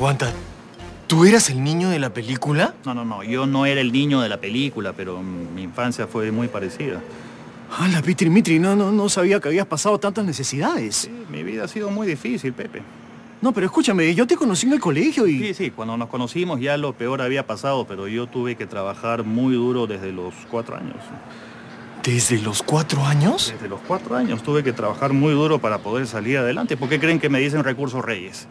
Aguanta. ¿Tú eras el niño de la película? No. Yo no era el niño de la película, pero mi infancia fue muy parecida. ¡Hala, Mitri! No sabía que habías pasado tantas necesidades. Sí, mi vida ha sido muy difícil, Pepe. No, pero escúchame, yo te conocí en el colegio y... Sí, cuando nos conocimos ya lo peor había pasado, pero yo tuve que trabajar muy duro desde los 4 años. ¿Desde los 4 años? Desde los 4 años tuve que trabajar muy duro para poder salir adelante. ¿Por qué creen que me dicen Recursos Reyes?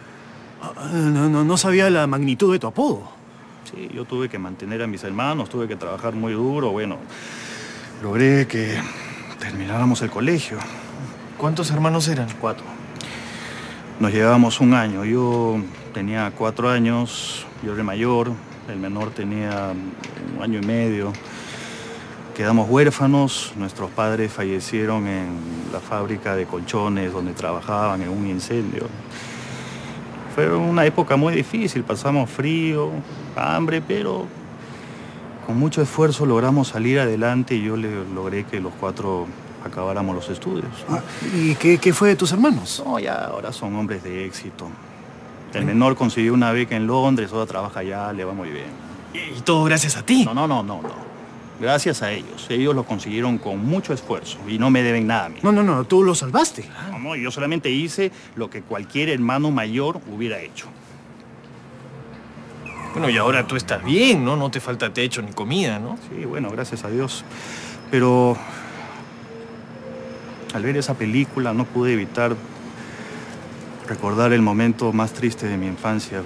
No sabía la magnitud de tu apodo. Sí, yo tuve que mantener a mis hermanos, tuve que trabajar muy duro. Bueno, logré que termináramos el colegio. ¿Cuántos hermanos eran? 4. Nos llevábamos 1 año. Yo tenía 4 años, yo era el mayor, el menor tenía 1 año y medio. Quedamos huérfanos, nuestros padres fallecieron en la fábrica de colchones donde trabajaban en un incendio. Fue una época muy difícil, pasamos frío, hambre, pero con mucho esfuerzo logramos salir adelante y yo logré que los 4 acabáramos los estudios. ¿Y qué fue de tus hermanos? No, ya ahora son hombres de éxito. El menor consiguió una beca en Londres, ahora trabaja allá, le va muy bien. ¿Y todo gracias a ti? No. Gracias a ellos. Ellos lo consiguieron con mucho esfuerzo y no me deben nada a mí. No, tú lo salvaste. No, yo solamente hice lo que cualquier hermano mayor hubiera hecho. Bueno, y ahora tú estás bien, ¿no? No te falta techo ni comida, ¿no? Sí, bueno, gracias a Dios. Pero al ver esa película no pude evitar recordar el momento más triste de mi infancia.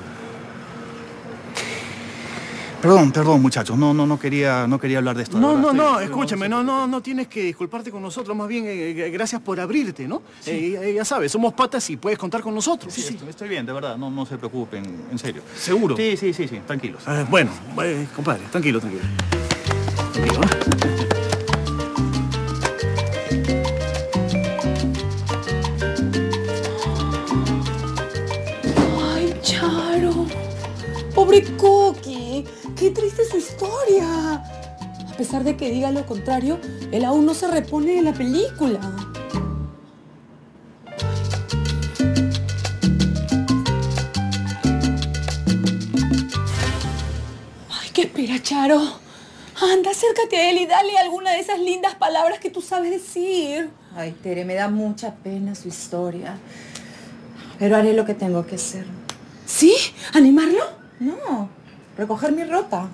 Perdón, muchachos. No quería hablar de esto. No, escúchame, no tienes que disculparte con nosotros. Más bien, gracias por abrirte, ¿no? Sí. Ya sabes, somos patas y puedes contar con nosotros. Sí. Estoy bien, de verdad. No se preocupen, en serio. ¿Seguro? Sí, tranquilos. Bueno, compadre, tranquilo. Tranquilo, ¿eh? Ay, Charo. Pobre Coqui. Qué triste su historia. A pesar de que diga lo contrario, él aún no se repone de la película. Ay, ¿qué espera, Charo? Anda, acércate a él y dale alguna de esas lindas palabras que tú sabes decir. Ay, Tere, me da mucha pena su historia. Pero haré lo que tengo que hacer. ¿Sí? ¿Animarlo? No, recoger mi ropa.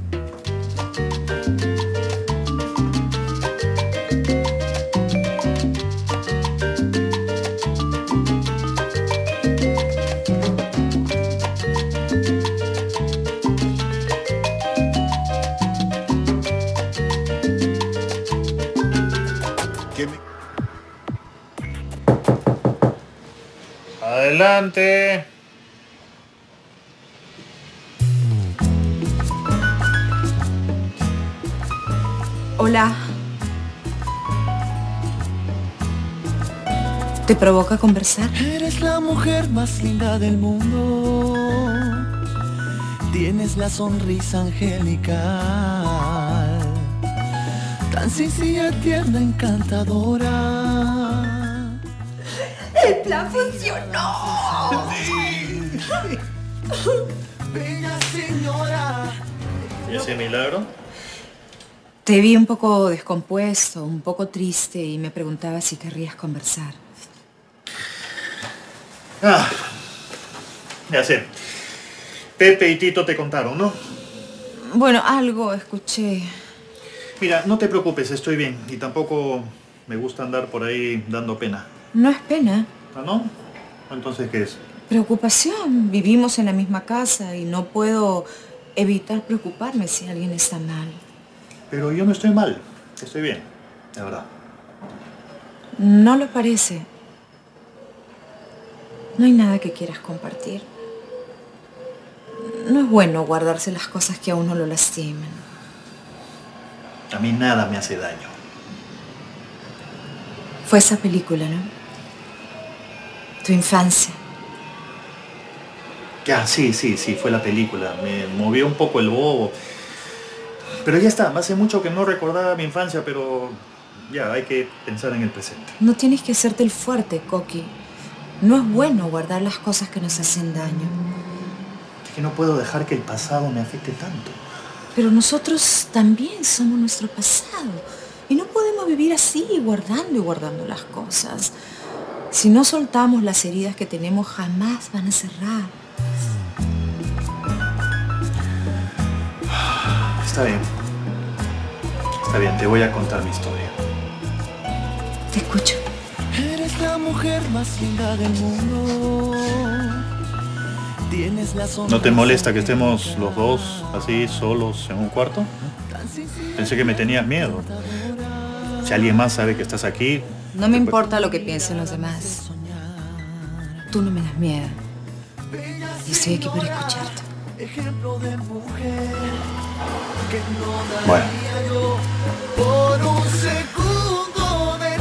Adelante. Hola. ¿Te provoca conversar? Eres la mujer más linda del mundo. Tienes la sonrisa angelical, tan sencilla, tierna, encantadora. ¡El plan funcionó! Sí. Bella señora. ¿Y ese milagro? Te vi un poco descompuesto, un poco triste y me preguntaba si querrías conversar. Ya sé. Pepe y Tito te contaron, ¿no? Bueno, algo escuché. Mira, no te preocupes, estoy bien. Y tampoco me gusta andar por ahí dando pena. No es pena. ¿Ah, no? Entonces, ¿qué es? Preocupación. Vivimos en la misma casa y no puedo evitar preocuparme si alguien está mal. Pero yo no estoy mal. Estoy bien, de verdad. No lo parece. No hay nada que quieras compartir. No es bueno guardarse las cosas que a uno lo lastiman. A mí nada me hace daño. Fue esa película, ¿no? Tu infancia. Ya, sí, fue la película. Me movió un poco el bobo. Pero ya está, hace mucho que no recordaba mi infancia, pero ya, hay que pensar en el presente. No tienes que hacerte el fuerte, Coqui. No es bueno guardar las cosas que nos hacen daño. que no puedo dejar que el pasado me afecte tanto. Pero nosotros también somos nuestro pasado. Y no podemos vivir así, guardando y guardando las cosas. Si no soltamos las heridas que tenemos, jamás van a cerrar. Está bien. Está bien, te voy a contar mi historia. Te escucho. Eres la mujer más linda del mundo. Tienes la ¿No te molesta que estemos los dos así, solos, en un cuarto? Pensé que me tenías miedo. Si alguien más sabe que estás aquí... No me importa lo que piensen los demás. Tú no me das miedo. Y estoy aquí para escucharte. Bueno. Por un segundo de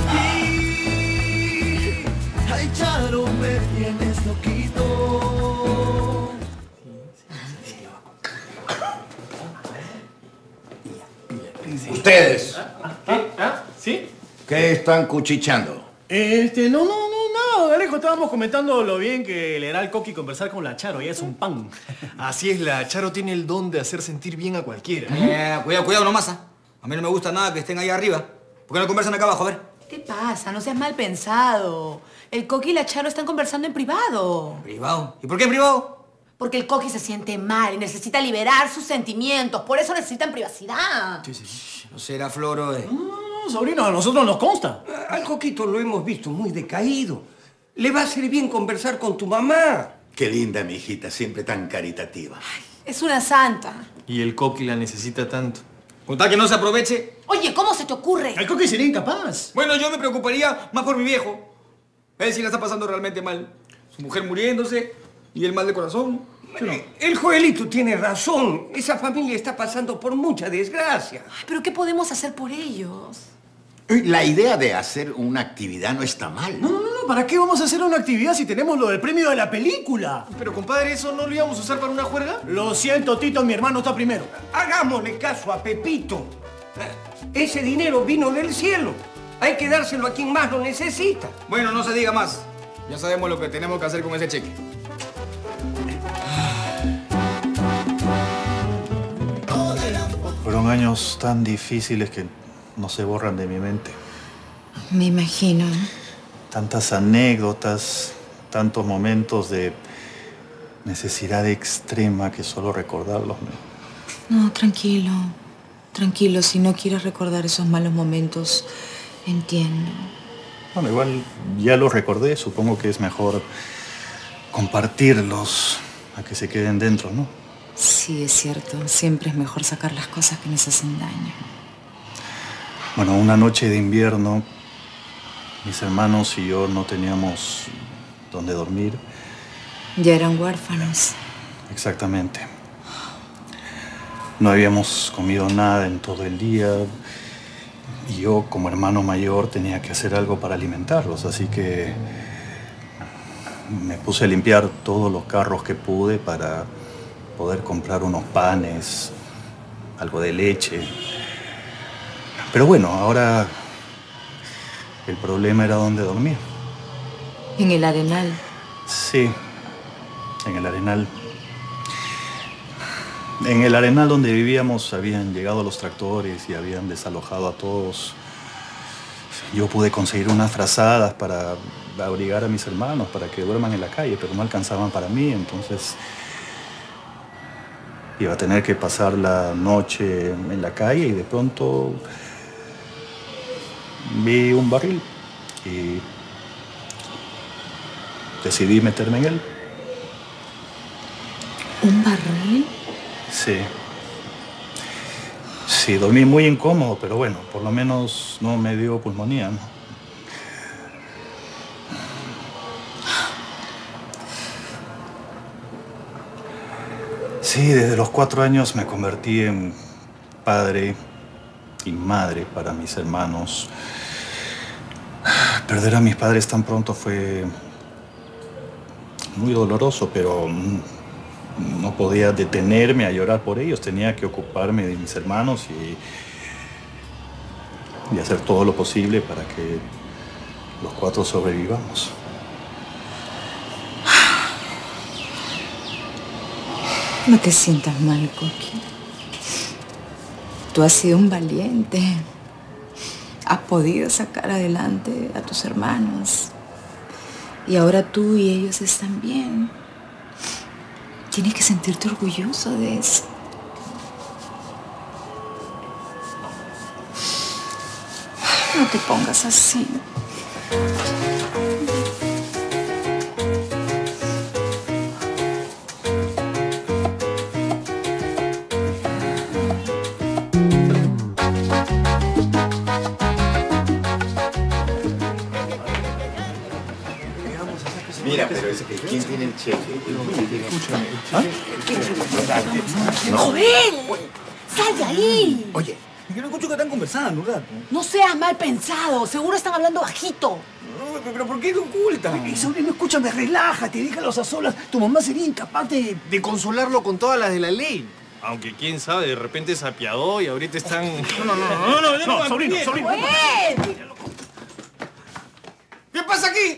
ti. Ay, Charo, me tienes loquito. Ustedes, ¿Sí? ¿qué están cuchicheando? No, Alejo, estábamos comentando lo bien que le hará al Coqui conversar con la Charo, ella es un pan. Así es, la Charo tiene el don de hacer sentir bien a cualquiera. Cuidado nomás. A mí no me gusta nada que estén ahí arriba. ¿Por qué no conversan acá abajo? A ver. ¿Qué te pasa? No seas mal pensado. El Coqui y la Charo están conversando en privado. ¿Privado? ¿Y por qué en privado? Porque el Coqui se siente mal y necesita liberar sus sentimientos. Por eso necesitan privacidad. No será, Floro. No, sobrino, a nosotros nos consta. Al Coquito lo hemos visto muy decaído. Le va a hacer bien conversar con tu mamá. Qué linda, mi hijita, siempre tan caritativa. Es una santa. Y el Coqui la necesita tanto. Con tal que no se aproveche. Oye, ¿cómo se te ocurre? El Coqui sería incapaz. Bueno, yo me preocuparía más por mi viejo. Él sí la está pasando realmente mal. Su mujer muriéndose y el mal de corazón. ¿Sí, no? El Joelito tiene razón. Esa familia está pasando por mucha desgracia. Ay, ¿pero qué podemos hacer por ellos? La idea de hacer una actividad no está mal. No, ¿para qué vamos a hacer una actividad si tenemos lo del premio de la película? Pero, compadre, ¿eso no lo íbamos a usar para una juerga? Lo siento, Tito, mi hermano está primero. Hagámosle caso a Pepito. Ese dinero vino del cielo. Hay que dárselo a quien más lo necesita. Bueno, no se diga más. Ya sabemos lo que tenemos que hacer con ese cheque. Fueron años tan difíciles que no se borran de mi mente. Me imagino. Tantas anécdotas, tantos momentos de necesidad extrema que solo recordarlos No, tranquilo. Tranquilo, si no quieres recordar esos malos momentos, entiendo. Bueno, igual ya los recordé, supongo que es mejor compartirlos a que se queden dentro, ¿no? Sí, es cierto. Siempre es mejor sacar las cosas que nos hacen daño. Bueno, una noche de invierno, mis hermanos y yo no teníamos dónde dormir. Ya eran huérfanos. Exactamente. No habíamos comido nada en todo el día y yo, como hermano mayor, tenía que hacer algo para alimentarlos, así que me puse a limpiar todos los carros que pude para poder comprar unos panes, algo de leche. Pero bueno, ahora el problema era dónde dormir. En el Arenal. Sí, en el Arenal. En el Arenal donde vivíamos habían llegado los tractores y habían desalojado a todos. Yo pude conseguir unas frazadas para abrigar a mis hermanos, para que duerman en la calle, pero no alcanzaban para mí, entonces iba a tener que pasar la noche en la calle y de pronto vi un barril y decidí meterme en él. ¿Un barril? Sí. Sí, dormí muy incómodo, pero bueno, por lo menos no me dio pulmonía, ¿no? Sí, desde los 4 años me convertí en padre y madre para mis hermanos. Perder a mis padres tan pronto fue muy doloroso, pero no podía detenerme a llorar por ellos. Tenía que ocuparme de mis hermanos y hacer todo lo posible para que los 4 sobrevivamos. No te sientas mal, Coqui. Tú has sido un valiente. Has podido sacar adelante a tus hermanos. Y ahora tú y ellos están bien. Tienes que sentirte orgulloso de eso. No te pongas así. Mira, pero ¿quién tiene el cheque? Escúchame. ¡Joel! ¡Sal de ahí! Oye, yo no escucho que están conversando un rato. No seas mal pensado. Seguro están hablando bajito. No, pero ¿por qué lo ocultan? Sobrino, escúchame, relájate, déjalos a solas. Tu mamá sería incapaz de consolarlo con todas las de la ley. Aunque quién sabe, de repente se apiadó y ahorita están... No, sobrino. ¡Joel! ¿Qué pasa aquí?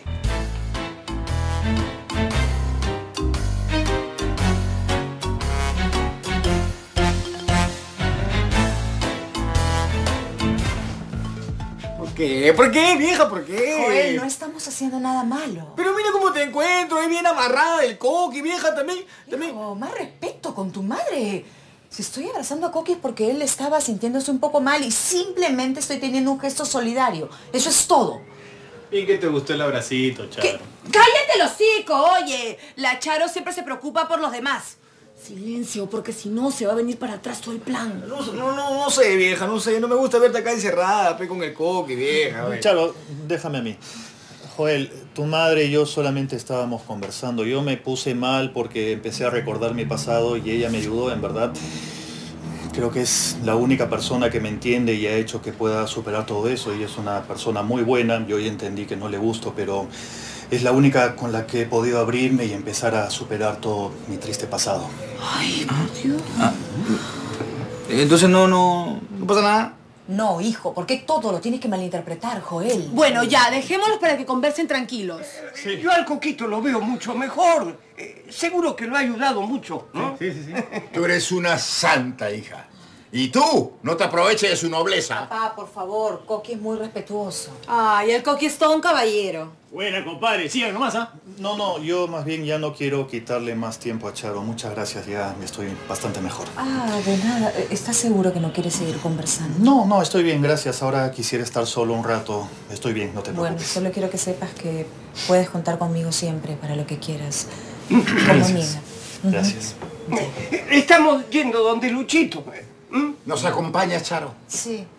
¿Qué? ¿Por qué, vieja? ¿Por qué? Joel, no estamos haciendo nada malo. Pero mira cómo te encuentro, ahí bien amarrada el Coqui, vieja, también. Hijo, más respeto con tu madre. Si estoy abrazando a Coqui es porque él estaba sintiéndose un poco mal y simplemente estoy teniendo un gesto solidario. Eso es todo. ¿Y qué te gustó el abracito, Charo? ¡Cállate el hocico, oye! La Charo siempre se preocupa por los demás. Silencio, porque si no se va a venir para atrás todo el plan. No sé, vieja, no sé. No me gusta verte acá encerrada, con el Coqui, vieja. Charo, déjame a mí. Joel, tu madre y yo solamente estábamos conversando. Yo me puse mal porque empecé a recordar mi pasado y ella me ayudó, en verdad. Creo que es la única persona que me entiende y ha hecho que pueda superar todo eso. Ella es una persona muy buena. Yo ya entendí que no le gusto, pero es la única con la que he podido abrirme y empezar a superar todo mi triste pasado. Ay, por Dios. Entonces no pasa nada. No, hijo, porque todo lo tienes que malinterpretar, Joel. Bueno, ya, dejémoslos para que conversen tranquilos. Sí. Yo al Coquito lo veo mucho mejor. Seguro que lo ha ayudado mucho, ¿no? Sí. Tú eres una santa, hija. Y tú, no te aproveches de su nobleza. Papá, por favor, Coqui es muy respetuoso. Ay, el Coqui es todo un caballero. Buena, compadre. Sigan nomás, ¿ah? No, yo más bien ya no quiero quitarle más tiempo a Charo. Muchas gracias, ya estoy bastante mejor. Ah, de nada. ¿Estás seguro que no quieres seguir conversando? No, estoy bien, gracias. Ahora quisiera estar solo un rato. Estoy bien, no te preocupes. Bueno, solo quiero que sepas que puedes contar conmigo siempre para lo que quieras. Como amiga. Gracias. Estamos yendo donde Luchito. ¿Nos acompañas, Charo? Sí.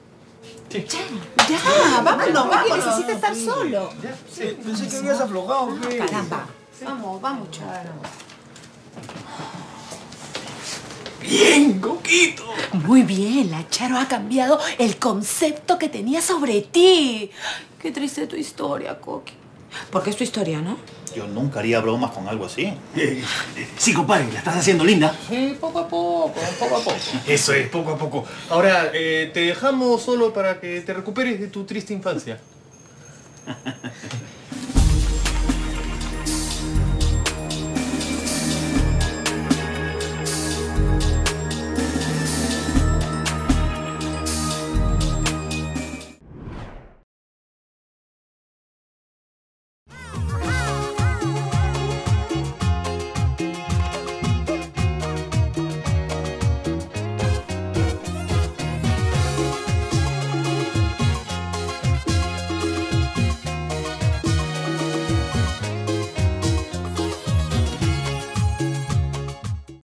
Ya, vámonos, Coqui necesita estar solo. Pensé que habías aflojado, fe. Caramba. Vamos, Charo. Bien, Coquito. Muy bien, la Charo ha cambiado el concepto que tenía sobre ti. Qué triste tu historia, Coqui. Porque es tu historia, ¿no? Yo nunca haría bromas con algo así. Sí, compadre, la estás haciendo linda. Sí, poco a poco. Eso es, poco a poco. Ahora, te dejamos solo para que te recuperes de tu triste infancia.